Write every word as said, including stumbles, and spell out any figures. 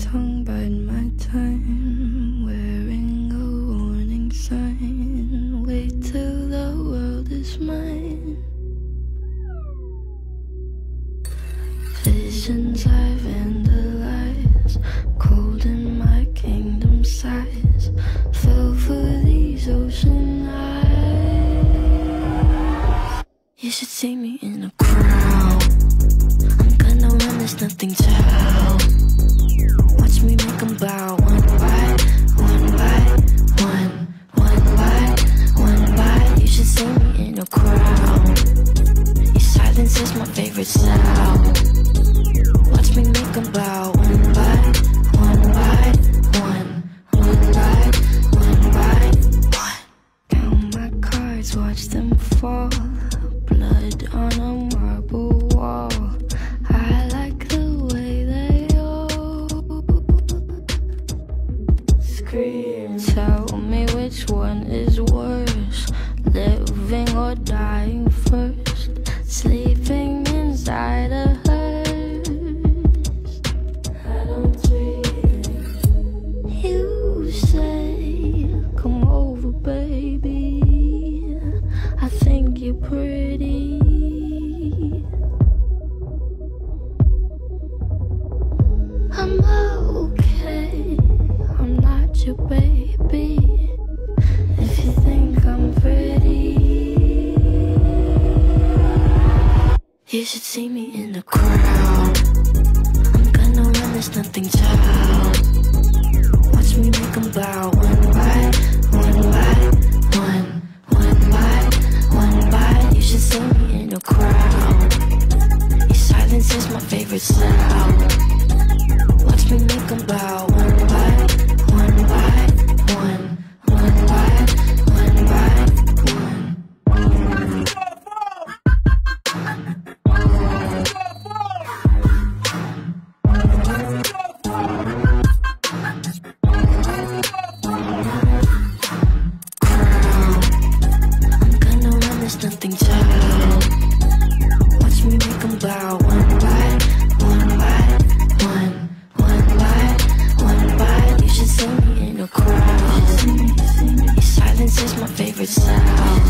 tongue bide my time, wearing a warning sign. Wait till the world is mine. Visions I vandalize, cold in my kingdom size. Fell for these ocean eyes. You should see me in a crowd. I'm gonna run, there's nothing to help. Watch me make them bow, one by one by one, one by one by. You should see me in a crowd. Your silence is my favorite sound. Watch me make them bow, one by one by one, one by one by one. Count my cards, watch them fall. Blood on a marble wall. I like the way they all scream. Tell me which one is worse, living or dying first. Sleeping inside a hearse. I don't dream. You say, come over, baby. I think you're pretty. I'm okay, I'm not your baby. If you think I'm pretty, you should see me in the crowd. I'm gonna run, there's nothing to help. Watch me make them bow, one by one by one, one by one by. You should see me in a crowd. Your silence is my favorite sound. Watch me make them bow, one by one by one, one by one by one. Nothing to help. Watch me make them bow, one by one by one, one by one by. You should see me in a crowd. Your silence is my favorite sound.